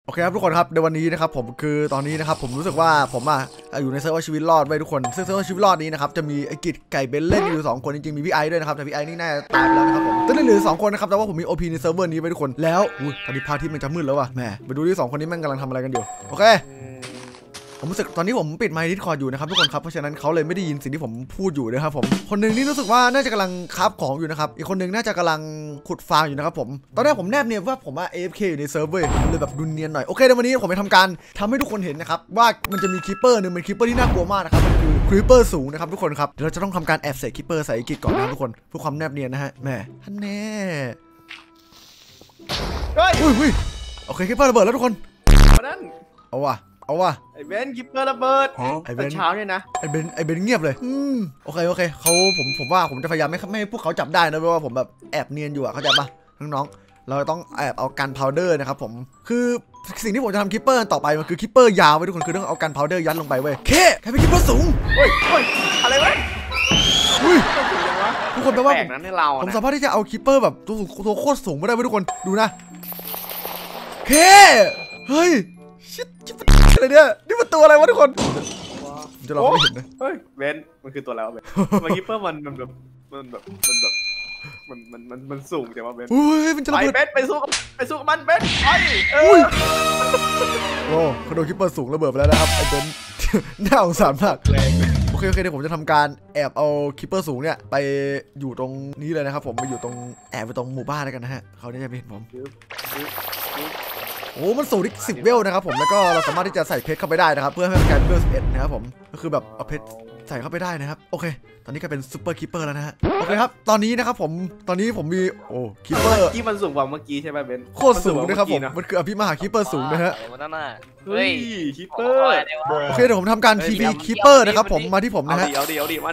โอเคครับทุกคนครับในวันนี้นะครับผมคือตอนนี้นะครับผมรู้สึกว่าผมอยู่ในเซิร์ฟเวอร์ชีวิตรอดไว้ทุกคนซึ่งเซิร์ฟเวอร์ชีวิตรอดนี้นะครับจะมีไอ้กิจไก่เบนเล่นอยู่2คนจริงๆมีพี่ไอด้วยนะครับแต่พี่ไอนี่น่าจะตายไปแล้วนะครับผมตอนนี้เหลือ2คนนะครับแต่ว่าผมมี OP ในเซิร์ฟเวอร์นี้ไว้ทุกคนแล้วตอนนี้พาที่มันจะมืดแล้วว่ะแหมไปดูที่2คนนี้มันกำลังทำอะไรกันอยู่โอเคผมรู้สึกตอนนี้ผมปิดไมค์ดิสคอร์ดอยู่นะครับทุกคนครับเพราะฉะนั้นเขาเลยไม่ได้ยินสิ่งที่ผมพูดอยู่นะครับผมคนหนึ่งนี่รู้สึกว่าน่าจะกำลังคราฟของอยู่นะครับอีกคนหนึ่งน่าจะกำลังขุดฟางอยู่นะครับผมตอนแรกผมแนบเนียนว่าผมAFK อยู่ในเซิร์ฟเวอร์เลยแบบดูเนียนหน่อยโอเคในวันนี้ผมจะทำการทำให้ทุกคนเห็นนะครับว่ามันจะมีคีปเปอร์หนึ่งเป็นคีปเปอร์ที่น่ากลัวมากนะครับมันคือคีปเปอร์สูงนะครับทุกคนครับเดี๋ยวเราจะต้องทำการแอบใส่คีปเปอร์ใส่กิจก่อนนะทุกคนเพื่อความแนบเนียนนะฮะแม่ท่านแน่อุ้ยโอเคคีปเปอร์ระเบิดแล้วทุกคนเอาว่ะไอ้เบนคิปเปอร์ระเบิดไอ้เบนเช้าเนี่ยนะไอ้เบนเงียบเลยโอเคเขาผมว่าผมจะพยายามไม่ให้พวกเขาจับได้นะเพราะว่าผมแบบแอบเนียนอยู่เข้าใจปะน้องๆเราต้องแอบเอากันพาวเดอร์นะครับผมคือสิ่งที่ผมจะทำคิปเปอร์ต่อไปมันคือคิปเปอร์ยาวไว้ทุกคนคือต้องเอากันพาวเดอร์ยัดลงไปเว้ยใครเป็นคิปเปอร์สูงเฮ้ยอะไรวะทุกคนแปลว่าผมสามารถที่จะเอาคิปเปอร์แบบตัวโคตรสูงมาได้เว้ยทุกคนดูนะเฮ้ยชิบอะไรเนี่ยนี่มันตัวอะไรวะทุกคนจะลองไม่เห็นนะเฮ้ยเบนมันคือตัวอะไรวะเบนมันคิปเปอร์มันสูงแต่ว่าเบนมันจะระเบิดไปเบนไปสู้กับมันเบนไปโอ้เขาโดนคิปเปอร์สูงระเบิดไปแล้วนะครับไอ้เบนน่าสงสารมากโอเคเดี๋ยวผมจะทำการแอบเอาคิปเปอร์สูงเนี่ยไปอยู่ตรงนี้เลยนะครับผมไปอยู่ตรงแอบไปตรงหมู่บ้านแล้วกันนะฮะเขาเนี่ยจะไม่เห็นผมโอ้มันสูงที่10 เวลนะครับผมแล้วก็เราสามารถที่จะใส่เพชรเข้าไปได้นะครับเพื่อให้มันกลายเป็นเวล11นะครับผมก็คือแบบเอาเพชรใส่เข้าไปได้นะครับโอเคตอนนี้ก็เป็นซูเปอร์คิปเปอร์แล้วนะฮะโอเคครับตอนนี้นะครับผมมีคิปเปอร์ที่มันสูงกว่าเมื่อกี้ใช่ไหมเบนโคตรสูงนะครับผมมันคืออภิมหาคิปเปอร์สูงนะฮะเฮ้ยคิปเปอร์โอเคเดี๋ยวผมทำการทีวีคิปเปอร์นะครับผมมาที่ผมนะฮะเดี๋ยวมัน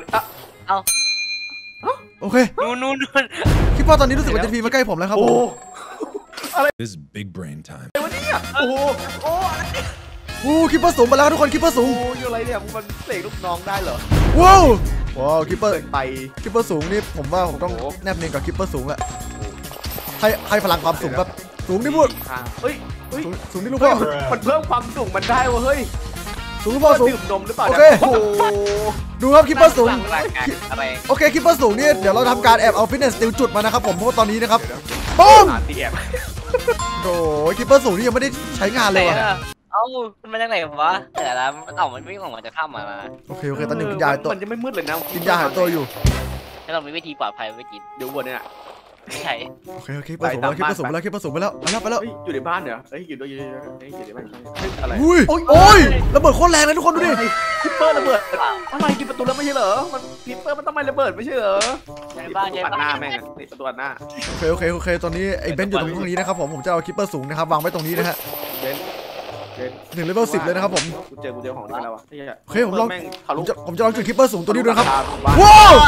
โอเคนู่นคิปเปอร์ตอนนี้รู้สึกว่าจะทีมาใกล้ผมแล้วครับผม This is big brain time วันนี้โอ้คิปเปอร์สูงไปแล้วทุกคนคิปเปอร์สูงอยู่อะไรเนี่ยมันเสกลูกน้องได้เหรอว้าวคิปเปอร์ไปคิปเปอร์สูงนี่ผมว่าผมต้องแนบเนียนกับคิปเปอร์สูงอะให้พลังความสูงแบบสูงนี่พูดสูงนี่ลูกพ่อมันเพิ่มความสูงมันได้วะเฮ้ยสูงลูกพ่อสูงดื่มนมหรือเปล่าโอเคดูครับคิปเปอร์สูงโอเคคิปเปอร์สูงนี่เดี๋ยวเราทำการแอบเอาฟิตเนสติวจุดมานะครับผมเพราะว่าตอนนี้นะครับปุ้มโอ้ยคิปเปอร์สูงนี่ยังไม่ได้ใช้งานเลยว่ะมันมาจากไหนวะแต่ละมันไม่ออกมาจะข้ามมาโอเคตอนนี้กินยาตัวมันจะไม่มืดเลยนะกินยาหายตัวอยู่ถ้าเรามีวิธีปลอดภัยไม่กินดูบนเนี่ยไม่ใช่โอเคคิปเปอร์สูงแล้วคิปเปอร์สูงไปแล้วอยู่ในบ้านเหรออยู่ในบ้านอะไรโอ้ยระเบิดโคตรแรงเลยทุกคนดูดิคิปเปอร์ระเบิดอะไรกินประตูแล้วไม่ใช่เหรอมันคิปเปอร์มันต้องไม่ระเบิดไม่ใช่เหรอบ้านปัดหน้าแม่งนี่ประตูหน้าโอเคตอนนี้ไอ้เบนอยู่ตรงนี้นะครับผมจะเอาคิปเปอร์สูงนะครับวางไว้ตรงนี้นะฮะถึงเลเวล10เลยนะครับผมกูเจอของได้แล้ววะโอเคผมจะลองจุดคิปเปอร์สูงตัวนี้ด้วยครับว้าว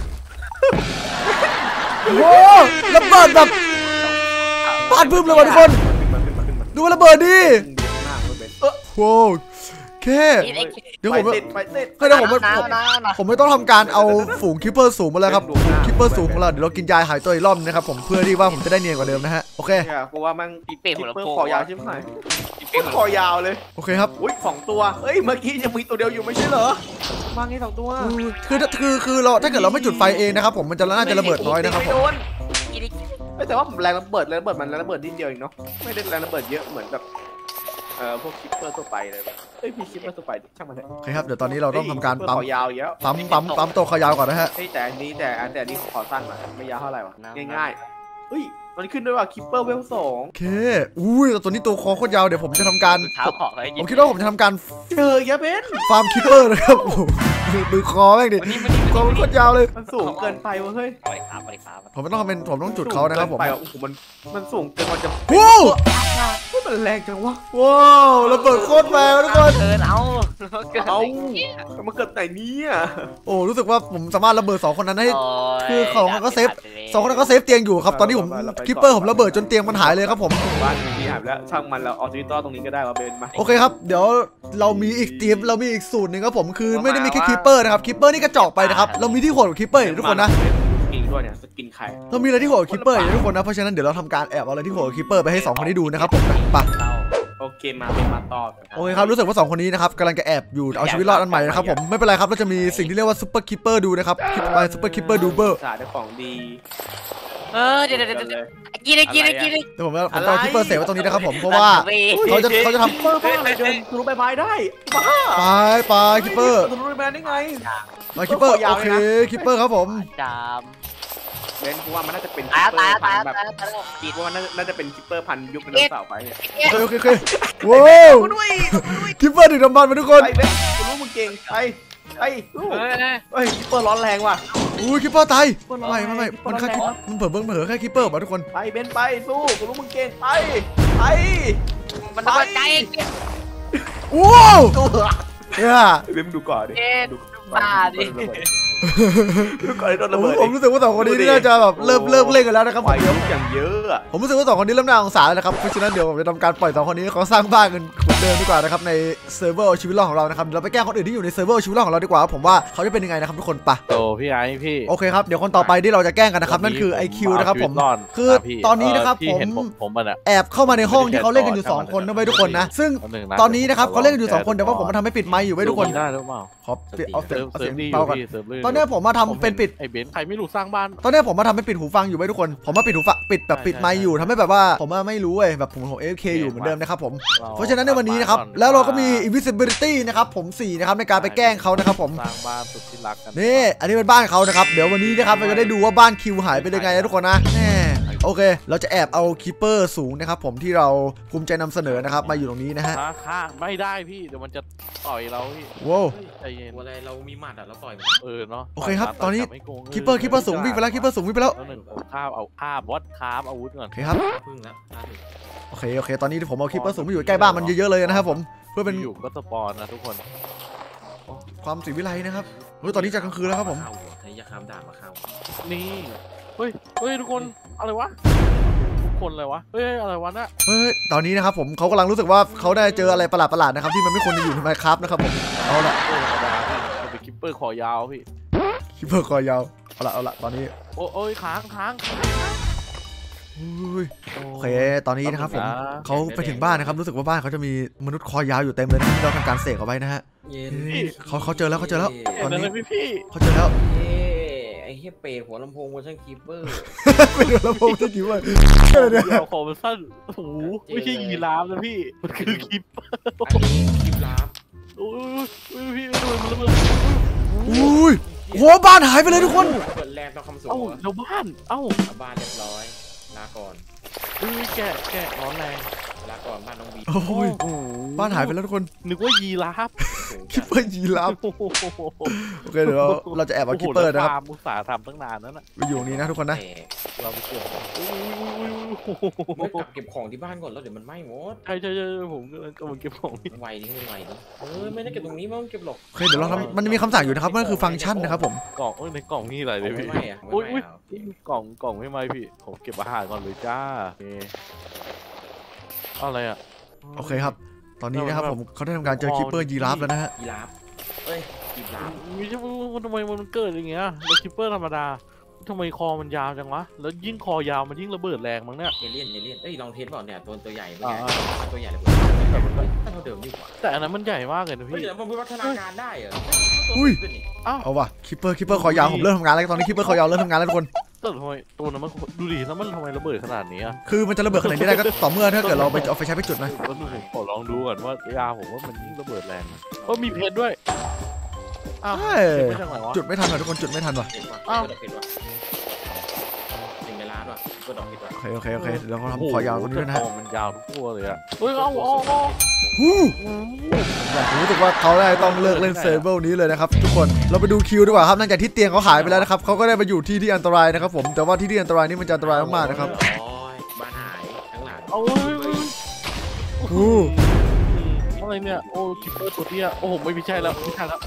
ระเบิดแบบปาดพึ่มเลยว่ะทุกคนดูระเบิดดิว้าวเดี๋ยวผมไม่ต้องทำการเอาฝูงคิปเปอร์สูงมาแล้วครับคิปเปอร์สูงของเราเดี๋ยวเรากินยาหายตัวอีกรอบนะครับผมเพื่อที่ว่าผมจะได้เนียนกว่าเดิมนะฮะโอเคกูว่ามันคิปเปอร์คอยาวใช่ไหมคอยาวเลยโอเคครับอุ้ย2 ตัวเฮ้ยเมื่อกี้ยังมีตัวเดียวอยู่ไม่ใช่เหรอมางี้2 ตัวคือเราถ้าเกิดเราไม่จุดไฟเองนะครับผมมันจะน่าจะระเบิดน้อยนะครับแต่ว่าผมแรงระเบิดมันระเบิดนิดเดียวเองเนาะไม่ได้แรงระเบิดเยอะเหมือนแบบพวกคิปเปอร์ทั่วไปเลยพี่คิปเปอร์ทั่วไปช่างมันเถอะโอเคครับเดี๋ยวตอนนี้เราต้องทำการปั๊มยาวเยอะปั๊มตัวขยาวก่อนนะฮะแต่อันนี้ขอสั้นมาไม่ยาวเท่าไหร่วะง่ายๆเฮ้ยมันขึ้นด้วยว่าคิปเปอร์เวล2 โอเคตัวนี้ตัวคอโคตรยาวเดี๋ยวผมจะทำการผมคิดว่าผมจะทำการเจอเยอะเบนฟาร์มคิปเปอร์นะครับดูคอแม่งดิคอมันโคตรยาวเลยมันสูงเกินไปวะเฮ้ยผมต้องจุดเขานะครับผมมันสูงเกินมันจะมันแรงจังวะว้าวระเบิดโคตรแรงทุกคนมันเกิดไหนเนี่ยโอ้รู้สึกว่าผมสามารถระเบิด2 คนนั้นให้คือของก็เซฟ2 คนนั้นก็เซฟเตียงอยู่ครับตอนนี้ผมคิปเปอร์ผมระเบิดจนเตียงมันหายเลยครับผมบ้านมีหายแล้วช่างมันเราเอาชีวิตรอดตรงนี้ก็ได้ว่าเบนมาโอเคครับเดี๋ยวเรามีอีกทีมเรามีอีกสูตรหนึ่งครับผมคือไม่ได้มีแค่คิปเปอร์นะครับคิปเปอร์นี่กระจอกไปนะครับเรามีที่โหดกว่าคิปเปอร์ทุกคนนะกินด้วยเนี่ยกินไข่เรามีอะไรที่โหดกว่าคิปเปอร์ทุกคนนะเพราะฉะนั้นเดี๋ยวเราทำการแอบเอาอะไรที่โหดกว่าคิปเปอร์ไปให้2 คนนี้ดูนะครับผมไปโอเคมาต่อโอเคครับรู้สึกว่า2คนนี้นะครับกำลังจะแอบอยู่เอาชีวิตรอดอันใหม่นะครับผมไม่เป็นไรครับเราจะมีสิ่งที่เรียกว่าซุปเปอร์คิปเปอร์ดูนะครับไปซุปเปอร์คิปเปอร์ดูเบอร์สาได้ของดีเดี๋ยวกินเดี๋ยวผมเอาคิปเปอร์เสกไว้ตรงนี้นะครับผมเพราะว่าเขาจะทำเปิดบ้าอะไรเดินทะลุใบไม้ได้บ้าไปคิปเปอร์ทะลุใบไม้ได้ไงมาคิปเปอร์โอเคคิปเปอร์ครับผมจามเบนกูว่ามันน่าจะเป็นตายคิปเปอร์พันตายแบบปิดว่าน่าจะเป็นคิปเปอร์พันยุคไดโนเสาร์ไปเนี่ยโอเคว้าวคิปเปอร์ดึงน้ำมันมาทุกคนไปเบนกูรู้มึงเก่งไปเฮ้ยคิปเปอร์ร้อนแรงว่ะอุ้ยคิปเปอร์ตายไม่มันแค่มันเผลอแค่คิปเปอร์ป่ะทุกคนไปเบนไปสู้กูรู้มึงเก่งไปมันระเบิดไกลว้าวเนี่ยเบนดูก่อนดิดูบ้าดิดูก่อนดิโดนระเบิดผมรู้สึกว่า2คนนี้น่าจะแบบเริ่มเล่นกันแล้วนะครับปล่อยอย่างเยอะอะผมรู้สึกว่า2คนนี้เริ่มน่าสงสารแล้วนะครับเพราะฉะนั้นเดี๋ยวผมจะทำการปล่อย2คนนี้เขาสร้างบ้านกันเหมือนเดิมดีกว่านะครับในเซิร์ฟเวอร์ชีวิตรอดของเรานะครับเราไปแกล้งคนอื่นที่อยู่ในเซิร์ฟเวอร์ชีวิตรอดของเราดีกว่าผมว่าเขาจะเป็นยังไงนะครับทุกคนปะโตพี่ไอ้พี่โอเคครับเดี๋ยวคนต่อไปที่เราจะแกล้งกันนะครับนั่นคือ IQ นะครับผมคือตอนนี้นะครับผมแอบเข้ามาในห้องที่เขาเล่นกันอยู่2คนนะเว้ยทุกคนนะซึ่งตอนนี้นะครับเขาเล่นกันอยู่2คนแต่ว่าผมมาทำให้ปิดไมค์อยู่เว้ยทุกคนได้หรือเปล่าขอเอาเสีเซิยร์งฟดีอเบายู่ก่อนพี่เซิร์ฟลื่นตอนนี้ผมมาทำเป็นปิดไอ้เบนซ์ใครไม่รู้สร้างบ้านตอนนี้ผมมาทำเป็นปิดหูฟังอยู่ไว้ทุกคนผมมาปิดหูฟังปิดแบบปิดไมค์อยู่ทำให้แบบว่าผมไม่รู้เว้ยแบบผมAFK อยู่เหมือนเดิมนะครับผมเพราะฉะนั้นในวันนี้นะครับแล้วเราก็มี invisibility นะครับผม4นะครับในการไปแกล้งเขานะครับผมสร้างบ้านสุดที่รักกันนี่อันนี้เป็นบ้านเขานะครับเดี๋ยววันนี้นะครับเราจะได้ดูว่าบ้านคิวหายไปยังไงนะทุกคนนะแน่โอเคเราจะแอบเอาคิปเปอร์สูงนะครับผมที่เราภูมิใจนำเสนอนะครับมาอยู่ตรงนี้นะฮะค่าไม่ได้พี่เดี๋ยวมันจะต่อยเราพี่ว้าวใจเย็นอะไรเรามีหมัดอ่ะเราต่อยมันเนาะโอเคครับตอนนี้คิปเปอร์สูงวิ่งไปแล้วคิปเปอร์สูงวิ่งไปแล้วหนึ่งข้าวเอาข้าววัดข้ามอาวุธก่อนโอเคครับพึ่งแล้วล่าสุดโอเคตอนนี้ผมเอาคิปเปอร์สูงมาอยู่ใกล้บ้านมันเยอะๆเลยนะครับผมเพื่อเป็นอยู่ก็สปอนนะทุกคนความสีวิไลนะครับเฮ้ยตอนนี้จะกลางคืนแล้วครับผมเข้าหัวใช้ยาคามด่ามาเข้านี่เฮ้ยทุกคนอะไรวะทุกคนอะไรวะเฮ้ยอะไรวะน่ะเฮ้ยตอนนี้นะครับผมเขากำลังรู้สึกว่าเขาได้เจออะไรประหลาดๆนะครับที่มันไม่ควรจะอยู่ในไมค์ครับนะครับผมเอาละธรรมดาพี่เป็นคิปเปอร์คอยาวพี่คิปเปอร์คอยาวเอาละตอนนี้โอ้ยค้างอุ้ยโอเคตอนนี้นะครับผมเขาไปถึงบ้านนะครับรู้สึกว่าบ้านเขาจะมีมนุษย์คอยาวอยู่เต็มเลยนะที่เราทำการเสกเอาไว้นะฮะเย็นเขาเจอแล้วตอนนี้พี่เขาเจอแล้วไอ้เฮียเปรตหัวลำโพงเวอร์ชันคีเปอร์เป็นลำโพงที่คิดว่าเราคอมันสั้นโอ้โหไม่ใช่ยีราฟนะพี่มันคือคิปอันนี้คลิปลับโอ้ยพี่ดูมันระเบิดอุ้ยโหบ้านหายไปเลยทุกคนเปิดแลนด์ต้องคำสูงเอ้าชาวบ้านเอ้าบ้านเรียบร้อยลาก่อนแกะร้อนแรงลาก่อนบ้านน้องบีโอ้ยบ้านหายไปแล้วทุกคนนึกว่ายีราฟคิปเปอร์ยีราฟโอเคเดี๋ยวเราจะแอบเอาคิปเปอร์นะครับอุตส่าห์ทำตั้งนานแล้วน่ะไปอยู่ตรงนี้นะทุกคนนะเราไปเก็บไม่กลับเก็บของที่บ้านก่อนแล้วเดี๋ยวมันไหม้หมดใช่ผมกำลังเก็บของไวดิไม่ได้เก็บตรงนี้มันเก็บหรอกโอเคเดี๋ยวเราทำมันจะมีคำสั่งอยู่นะครับนั่นคือฟังก์ชันนะครับผมกล่องในกล่องนี่อะไรเลยไม่พี่ไหม้อะอุ้ยกล่องไม่ไหมพี่ผมเก็บอาหารก่อนเลยจ้าอะไรอ่ะโอเคครับตอนนี้นะครับผมเขาได้ทำการเจอคิปเปอร์ยีราฟแล้วนะฮะยีราฟเอ้ยยีราฟไม่ใช่ทำไมมันเกิดอย่างเงี้ยแล้วคิปเปอร์ธรรมดาทำไมคอมันยาวจังวะแล้วยิ่งคอยาวมันยิ่งระเบิดแรงมั้งเนี่ยเอเลี่ยนเอ้ยลองเทสก่อนเนี่ยตัวใหญ่เป็นไงตัวใหญ่เลยเท่าเดิมดีกว่าแต่อันนั้นมันใหญ่มากเลยนะเฮ้ยพี่เดี๋ยวมันพัฒนาการได้เหรอเอาว่ะคิปเปอร์คอยาวผมเริ่มทำงานแล้วตอนนี้คิปเปอร์คอยาวเริ่มทำงานแล้วทุกคนแต่ทำไมตัวนั้นมันดูดิแล้วมันทำไมระเบิดขนาดนี้อ่ะคือมันจะระเบิดขนาดนี้ได้ก็ต่อเมื่อถ้าเกิดเราไปเอาไฟใช้ไปจุดนะแล้วผมขอลองดูก่อนว่ายาผมว่ามันยิ่งระเบิดแรงมีเพชรด้วยอ้าวไม่ใช่ไหนวะจุดไม่ทันว่ะทุกคนจุดไม่ทันว่ะเห็นว่ะเห็นว่ะหนึ่งในล้านว่ะก็ดอกเห็นว่ะโอเคเดี๋ยวเราทำคอยาวตรงนี้ด้วยนะฮะมันยาวทุกตัวเลยอ่ะเฮ้ยเอาฮู้ผมรู้สึกว่าเขาได้ต้องเลิกเล่นเซิร์ฟเวอร์นี้เลยนะครับทุกคนเราไปดูคิวดีกว่าครับหลังจากที่เตียงเขาหายไปแล้วนะครับเขาก็ได้มาอยู่ที่อันตรายนะครับผมแต่ว่าที่อันตรายนี่มันจะอันตรายมากๆนะครับบ้านหายข้างหลังเอาฮู้อะไรเนี่ยโอ้คิปเปอร์ตัวเตี้ยโอ้โหไม่ใช่แล้ว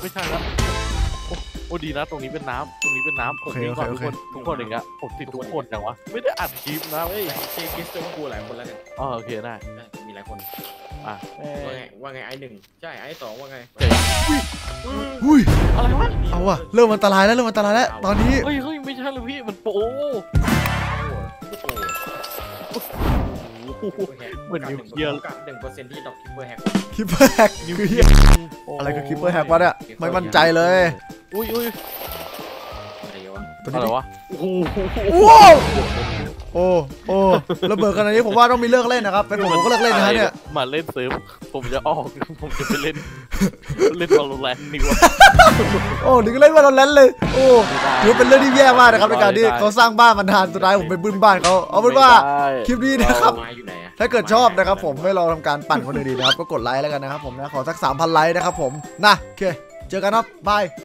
โอ้ดีนะตรงนี้เป็นน้ำผมมีก่อนทุกคนอย่างเงี้ยผมติดทุกคนจังวะไม่ได้อัดคลิปนะเว้ยเช็คคิสตัวกูหลายคนแล้วกันโอเคได้มีหลายคนอ่ะว่าไงไอ้หนึ่งใช่ไอ้สองว่าไงหุ้ยอะไรวะเอาว่ะเริ่มอันตรายแล้วตอนนี้เฮ้ยไม่ใช่เลยพี่มันโปโอ้โหเหมือนนิวเคลียร์ 1%ที่ดอกคิปเปอร์แฮกคิปเปอร์แฮกคือเหี้ยอะไรคือคิปเปอร์แฮกวะเนี่ยไม่มั่นใจเลยอุ้ยอะไรวะตัวอะไรนี้วะโอ้โหโอ้ระเบิดขนาดนี้ผมว่าต้องมีเลิกเล่นนะครับเป็นผมก็เลิกเล่นนะฮะเนี่ยมาเล่นเซิร์ฟผมจะออกผมจะไปเล่นวอลโลแรนต์ดีกว่าโอ้ถึงเล่นว่าเราเล่นเลยโอ้ถือเป็นเรื่องที่แย่มากนะครับในการที่เขาสร้างบ้านมานานสุดท้ายผมไปบึ้มบ้านเขาเอาเป็นว่าคลิปนี้นะครับไม้อยู่ไหนอะถ้าเกิดชอบนะครับผมให้เราทำการปั่นคนอื่นดีนะครับก็กดไลค์แล้วกันนะครับผมนะขอสัก 3,000 ไลค์นะครับผมนะโอเคเจอกันครับบาย